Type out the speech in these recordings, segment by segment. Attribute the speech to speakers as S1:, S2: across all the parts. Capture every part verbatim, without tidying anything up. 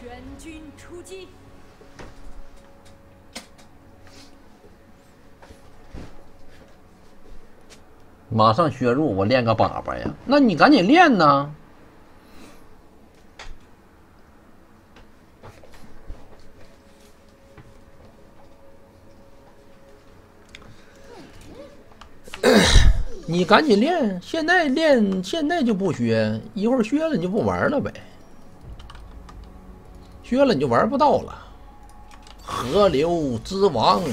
S1: 全军出击！
S2: 马上削弱，我练个粑粑呀！那你赶紧练呐！你赶紧练，现在练，现在就不削，一会儿削了你就不玩了呗。削了你就玩不到了。河流之王。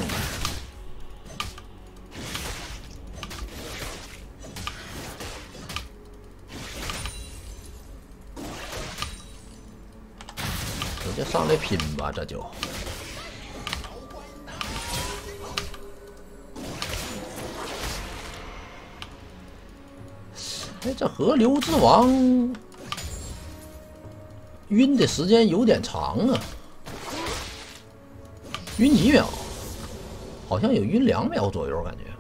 S2: 直接上来拼吧，这就。哎，这河流之王晕的时间有点长啊，晕几秒？好像有晕两秒左右，感觉。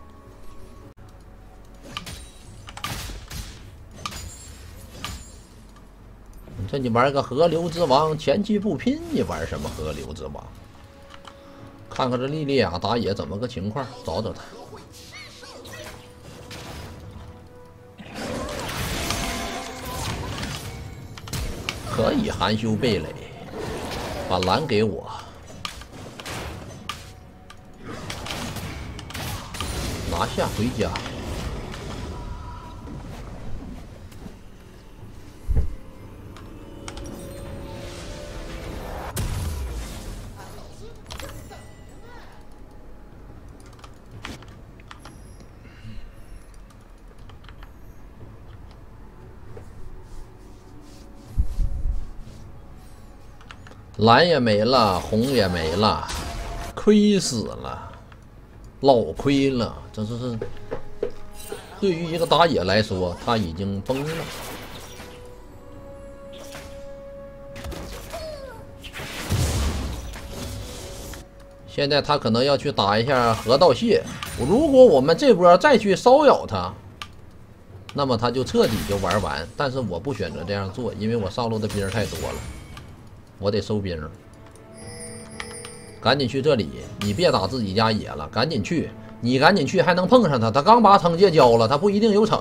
S2: 你这你玩个河流之王，前期不拼，你玩什么河流之王？看看这莉莉娅打野怎么个情况，找找他。可以含羞贝蕾，把蓝给我，拿下回家。蓝也没了，红也没了，亏死了，老亏了。这这是对于一个打野来说，他已经崩了。现在他可能要去打一下河道蟹。如果我们这波再去骚扰他，那么他就彻底就玩完。但是我不选择这样做，因为我上路的兵太多了。我得收兵，赶紧去这里！你别打自己家野了，赶紧去！你赶紧去，还能碰上他。他刚把惩戒交了，他不一定有惩。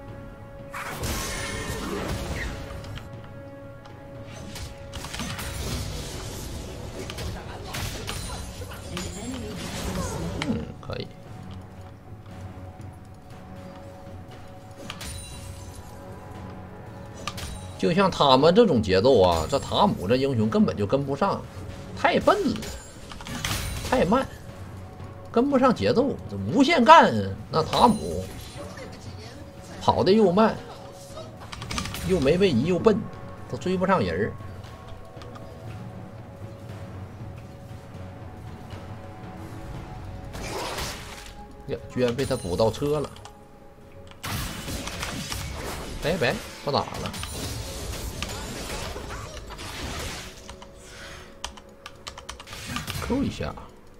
S2: 嗯，可以。就像他们这种节奏啊，这塔姆这英雄根本就跟不上，太笨了，太慢，跟不上节奏。这无限干，那塔姆跑的又慢，又没位移又笨，都追不上人儿。呀，居然被他补到车了！拜拜，不打了。扣一下，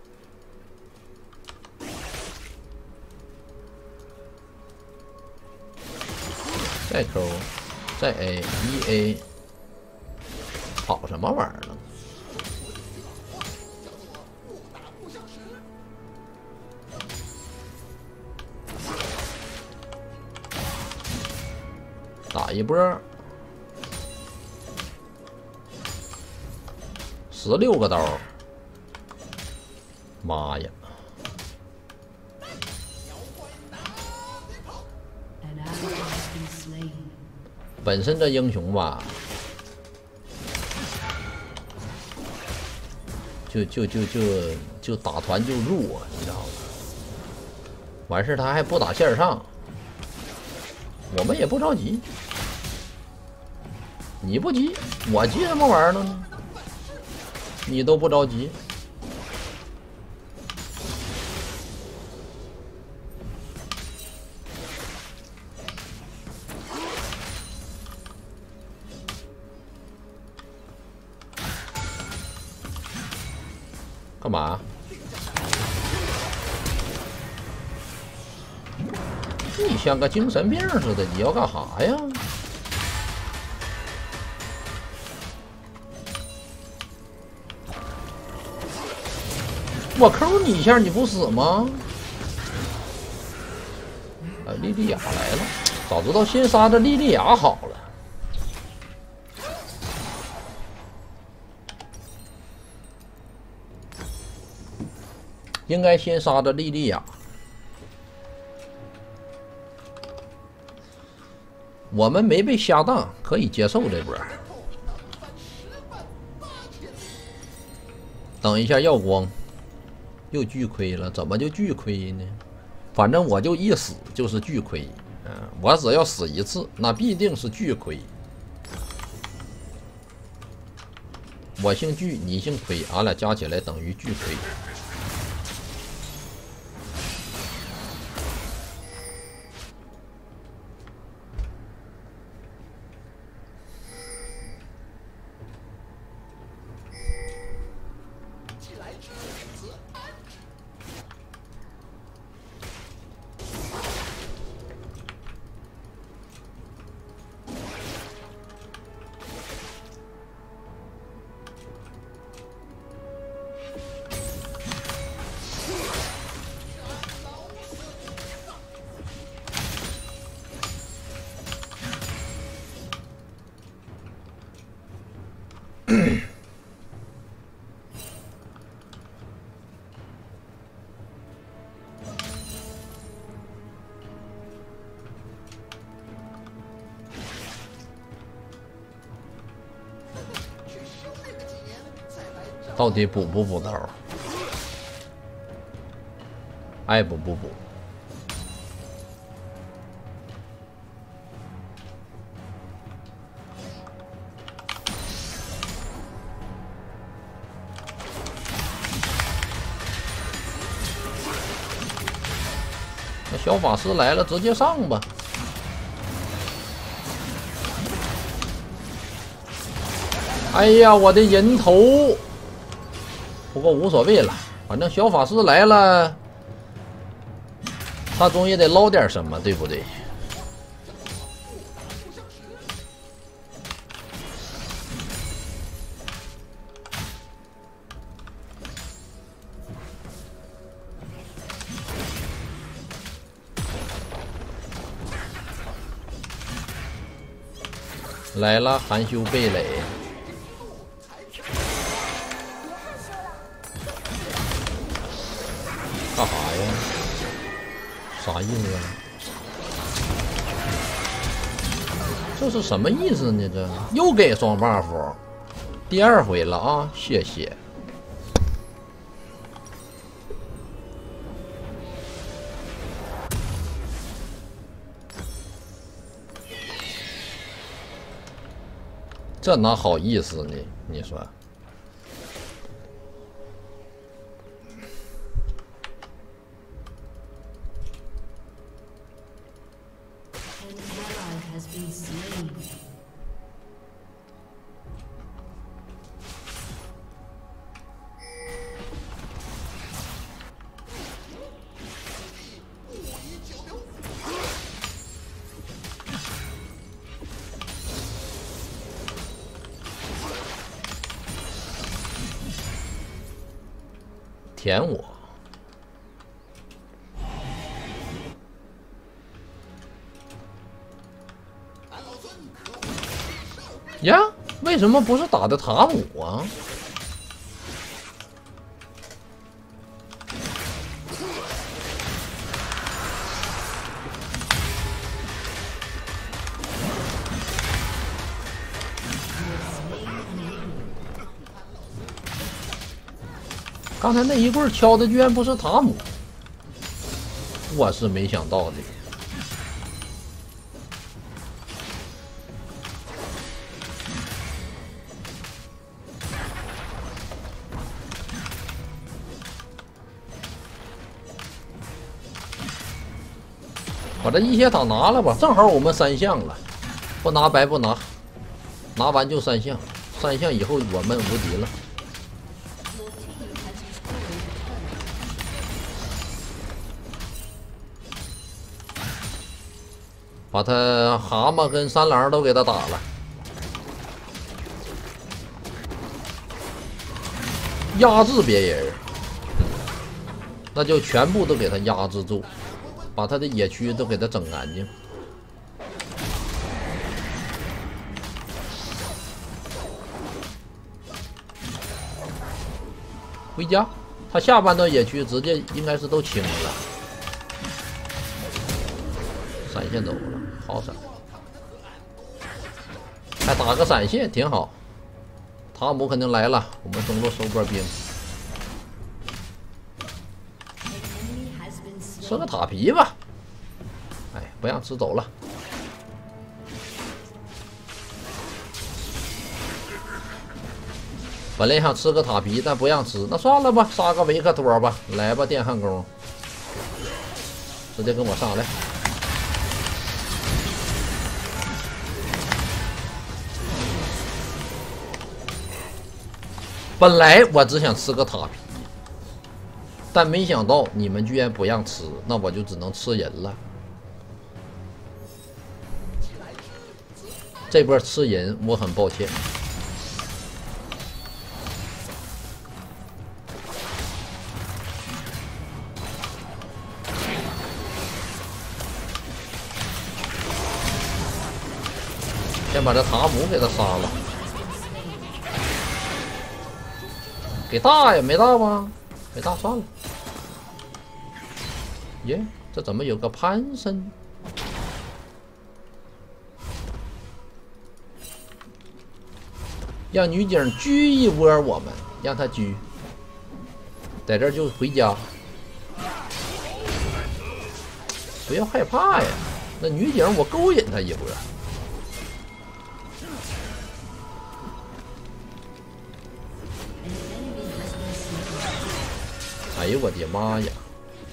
S2: 再扣，再 A， 一 A， 跑什么玩意儿呢？打一波，十六个刀。妈呀！本身这英雄吧，就就就就就打团就弱，你知道吗？完事他还不打线上，我们也不着急。你不急，我急什么玩意儿呢？你都不着急。干嘛？你像个精神病似的，你要干啥呀？ 我扣你一下你不死吗？啊，莉莉娅来了，早知道先杀这莉莉娅好了。应该先杀这莉莉娅。我们没被下当，可以接受这波。等一下耀光，又巨亏了，怎么就巨亏呢？反正我就一死就是巨亏，嗯，我只要死一次，那必定是巨亏。我姓巨，你姓亏，俺俩加起来等于巨亏。到底补不补刀？爱补不补？那小法师来了，直接上吧。哎呀，我的人头！不过无所谓了，反正小法师来了，他总也得捞点什么，对不对？来了，含羞贝蕾。干啥呀？啥意思啊？这是什么意思呢？这又给双 buff， 第二回了啊！谢谢。这哪好意思呢？你说。舔我呀？为什么不是打的塔姆啊？刚才那一棍敲的居然不是塔姆，我是没想到的。把这一血塔拿了吧，正好我们三项了，不拿白不拿，拿完就三项，三项以后我们无敌了。把他蛤蟆跟三郎都给他打了，压制别人。 那就全部都给他压制住，把他的野区都给他整干净。回家，他下半段野区直接应该是都清了。闪现走了，好闪，还打个闪现挺好。塔姆肯定来了，我们中路收波兵。 吃个塔皮吧，哎，不让吃走了。本来想吃个塔皮，但不让吃，那算了吧，杀个维克托吧，来吧，电焊工，直接跟我上来。本来我只想吃个塔皮。 但没想到你们居然不让吃，那我就只能吃人了。这波吃人，我很抱歉。先把这塔姆给他杀了，给大呀？没大吗？没大算了。 耶，这怎么有个潘森？让女警狙一波我们，让他狙，在这儿就回家，不要害怕呀。那女警我勾引他一波。哎呦我的妈呀！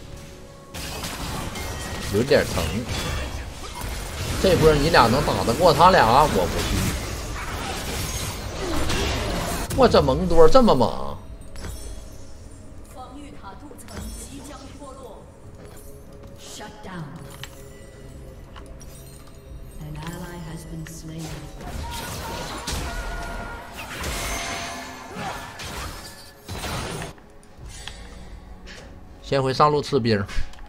S2: 有点疼，这波你俩能打得过他俩？我不去。我这蒙多这么猛，
S1: 防御塔镀层即将脱落。Shut down. An ally has been slain.
S2: 先回上路吃兵。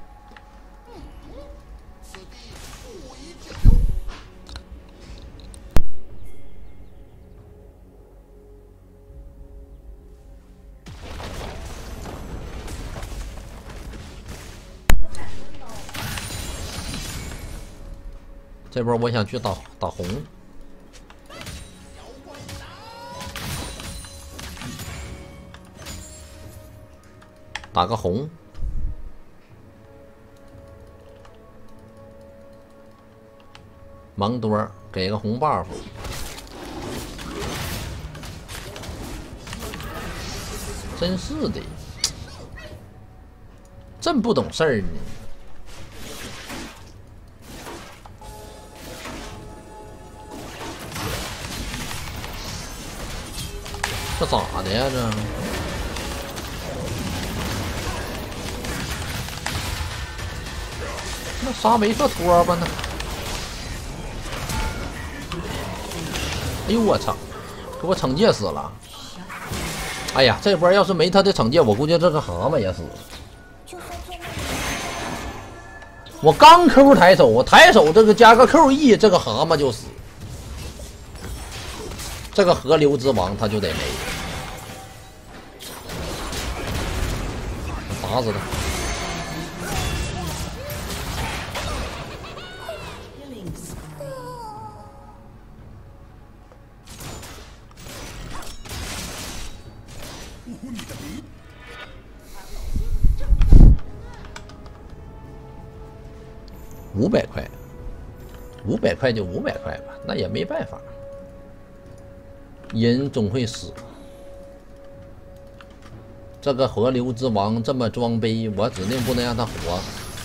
S2: 这波我想去打打红，打个红，蒙多给个红 buff， 真是的，真不懂事儿呢。 这咋的呀？这那杀维克托吧？那哎呦我操！给我惩戒死了！哎呀，这波要是没他的惩戒，我估计这个蛤蟆也死了。我刚 Q 抬手，我抬手这个加个 Q E， 这个蛤蟆就死。 这个河流之王他就得没，打死他！五百块，五百块就五百块吧，那也没办法。 人总会死。这个河流之王这么装杯，我指定不能让他活。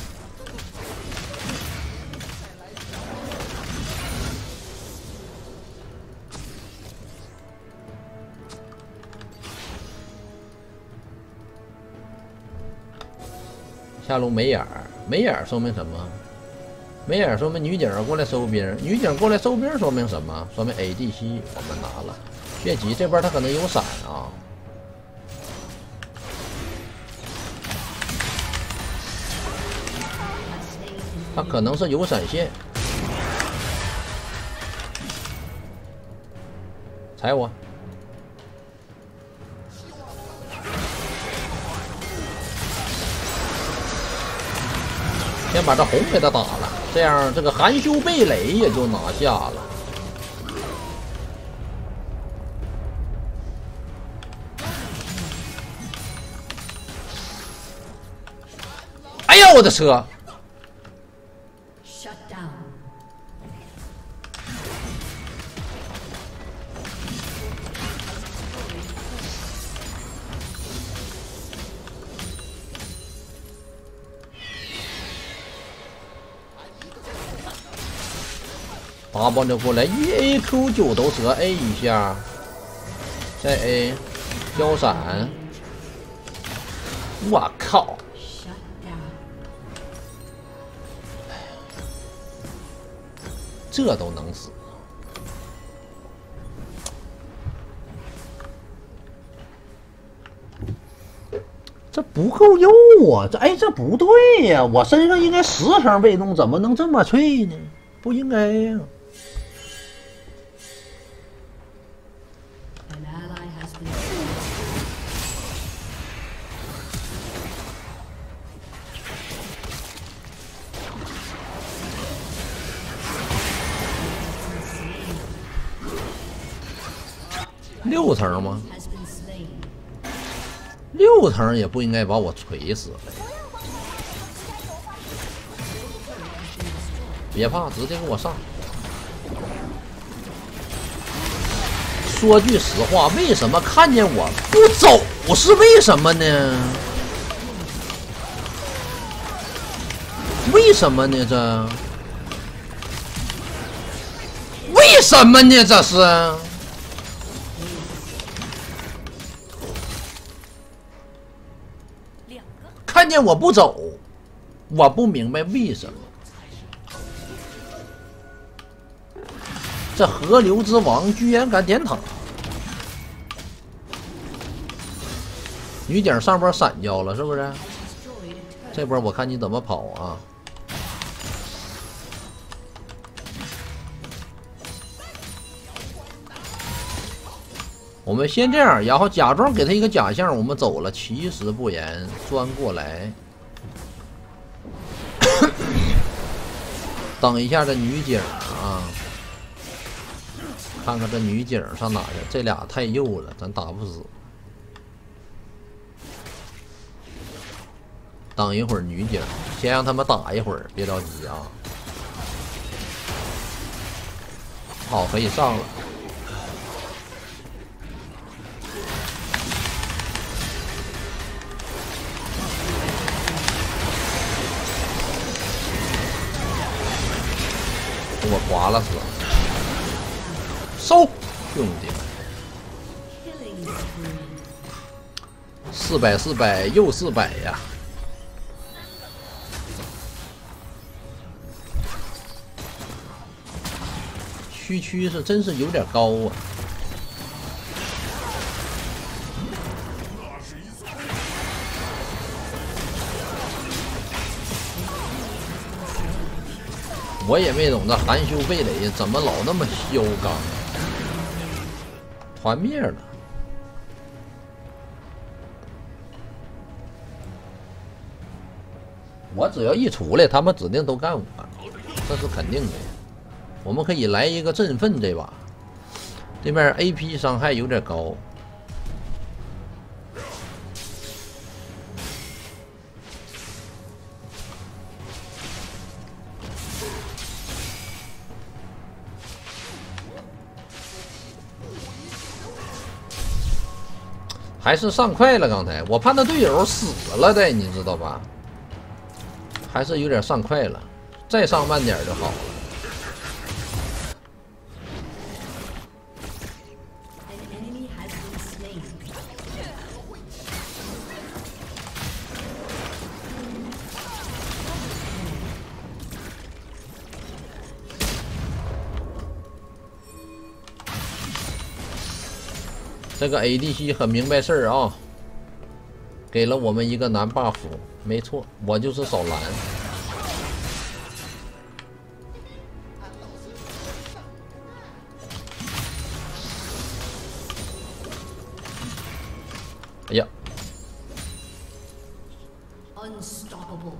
S2: 下路没眼儿，没眼儿说明什么？没眼儿说明女警过来收兵，女警过来收兵说明什么？说明 A D C 我们拿了。 别急，这边他可能有闪啊！ 他可能是有闪现，踩我！先把这红给他打了，这样这个含羞贝蕾也就拿下了。哎呀，我的车！
S1: Shut down.
S2: 打包就过来，一 A Q 九头蛇 A 一下，再 A 交闪，我靠！ 这都能死，这不够肉啊！这哎，这不对呀！我身上应该十层被动，怎么能这么脆呢？不应该呀！六层吗？六层也不应该把我锤死了。别怕，直接给我上。说句实话，为什么看见我不走是为什么呢？为什么呢？这为什么呢？这是。 看见我不走，我不明白为什么。这河流之王居然敢点塔！女警上波闪交了，是不是？这波我看你怎么跑啊！我们先这样，然后假装给他一个假象，我们走了，其实不然，钻过来，等一下这女警啊，看看这女警上哪去？这俩太幼了，咱打不死。等一会儿女警，先让他们打一会儿，别着急啊。好，可以上了。 给我划拉死！收，兄弟们，四百四百又四百呀！区区是真是有点高啊！我也没懂这含羞贝蕾怎么老那么嚣张，团灭了。我只要一出来，他们指定都干我，这是肯定的。我们可以来一个振奋这把，对面 A P 伤害有点高。 还是上快了，刚才我判他队友死了的，你知道吧？还是有点上快了，再上慢点就好了。这个 A D C 很明白事儿啊，给了我们一个蓝 buff， 没错，我就是扫蓝。 哎呀，
S1: Unstoppable.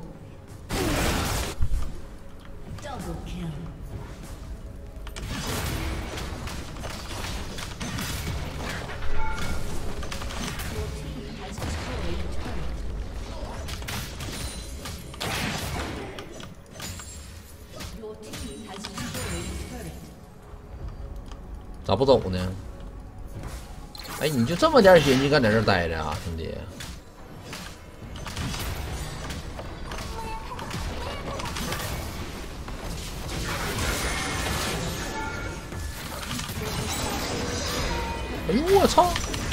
S1: Double kill. Your team has destroyed a turret. Your team has destroyed a turret.
S2: 咋不走呢？哎，你就这么点血，你敢在这儿待着啊，兄弟？哎呦我操！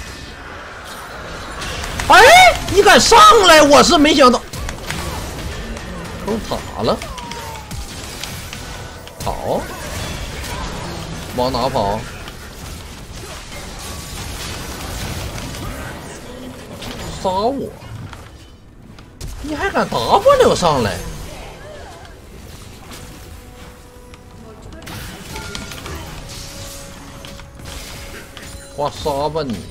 S2: 哎，你敢上来？我是没想到，都塔了，跑，往哪跑？ 杀我！你还敢 W 上来？花杀吧你！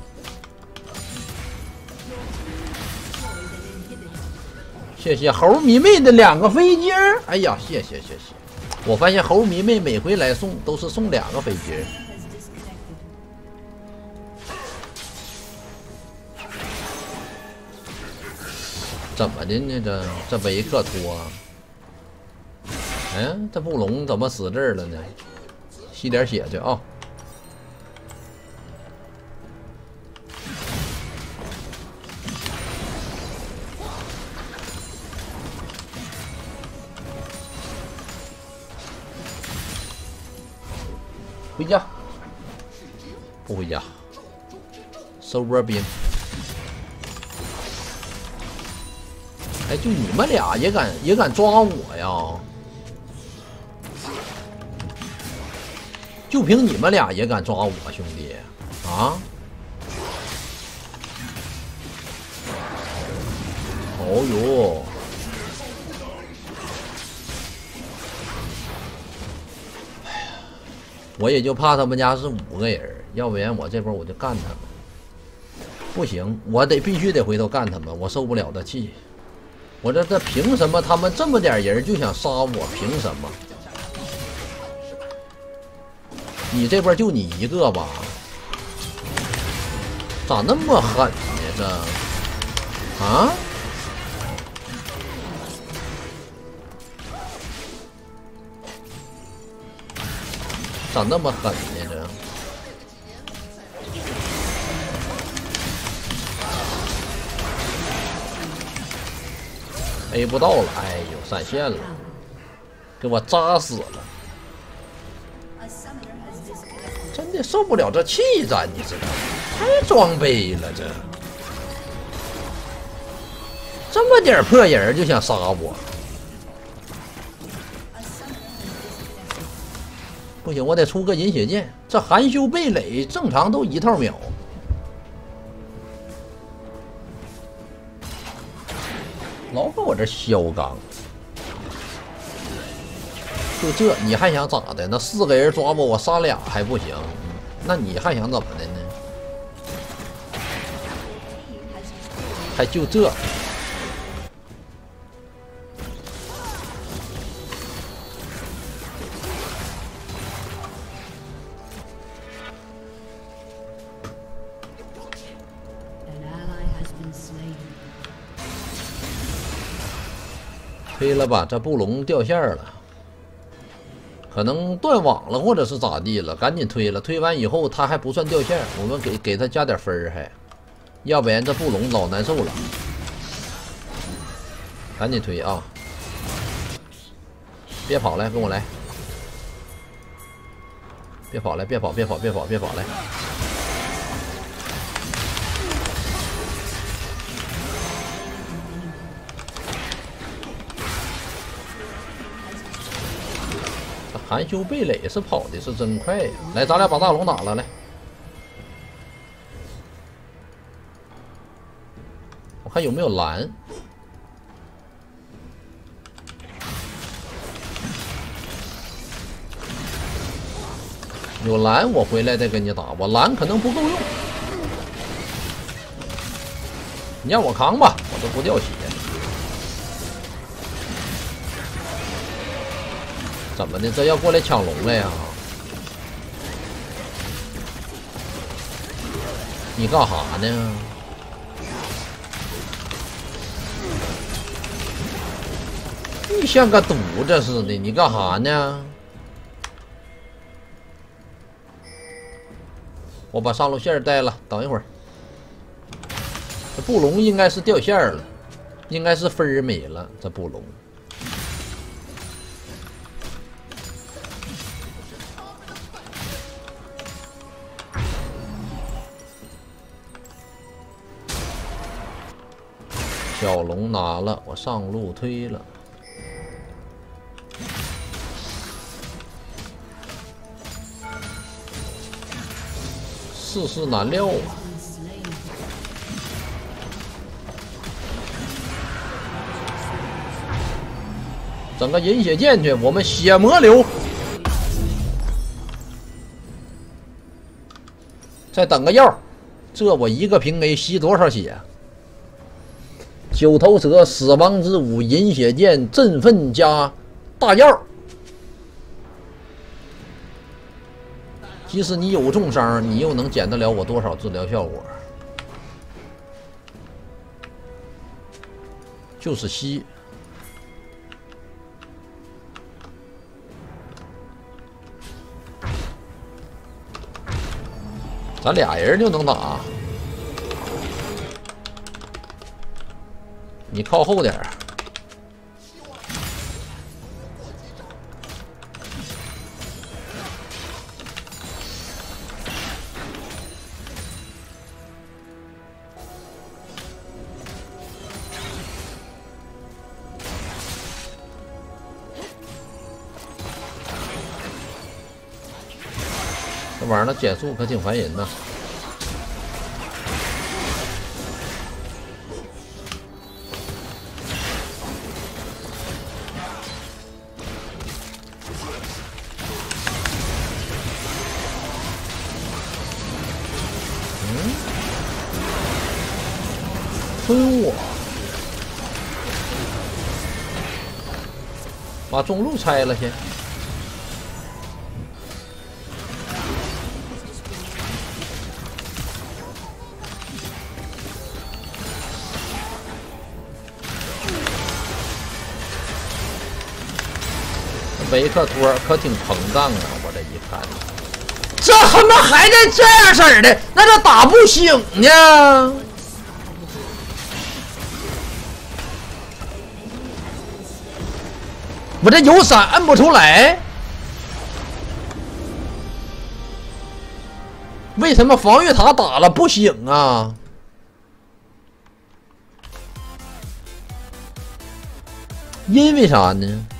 S2: 谢谢猴迷妹的两个飞机儿。哎呀，谢谢谢谢！我发现猴迷妹每回来送都是送两个飞机儿。 怎么的呢？这这维克托，嗯，这布隆怎么死这儿了呢？吸点血去啊！回家，不回家，收波兵。 哎，就你们俩也敢也敢抓我呀？就凭你们俩也敢抓我，兄弟啊！哦呦！哎呀，我也就怕他们家是五个人，要不然我这波我就干他们。不行，我得必须得回头干他们，我受不了的气。 我这这凭什么他们这么点人就想杀我？凭什么？你这边就你一个吧？咋那么狠呢？这啊？咋那么狠呢？这？ A 不到了，哎呦，闪现了，给我扎死了！真的受不了这气战，你知道吗？太装备了，这这么点破人就想杀我，不行，我得出个饮血剑。这含羞贝蕾正常都一套秒。 老搁我这削钢，就这你还想咋的？那四个人抓我，我杀俩还不行？那你还想怎么的呢？还就这？推了吧，这布隆掉线了，可能断网了，或者是咋地了，赶紧推了。推完以后他还不算掉线，我们给给他加点分儿还，要不然这布隆老难受了。赶紧推啊！别跑了，跟我来！别跑了，别跑，别跑，别跑，别跑来！含羞贝蕾是跑的是真快呀！来，咱俩把大龙打了，来。我看有没有蓝。有蓝，我回来再跟你打。我蓝可能不够用。 你让我扛吧，我都不掉血。怎么的？这要过来抢龙了呀？你干哈呢？你像个犊子似的，你干哈呢？我把上路线带了，等一会儿。这布隆应该是掉线了，应该是分儿没了。这布隆，小龙拿了，我上路推了。世事难料啊！整个饮血剑去，我们血魔流。再等个药，这我一个平 A 吸多少血？九头蛇、死亡之舞、饮血剑、振奋加大药。即使你有重伤，你又能减得了我多少治疗效果？就是吸。咱俩人就能打，你靠后点儿。这玩意儿减速可挺烦人呐。嗯，吞我，把中路拆了先。维克托可挺膨胀啊！我这一看，这他妈还在这样式儿的，那这打不醒呢？我这有闪摁不出来，为什么防御塔打了不醒啊？因为啥呢？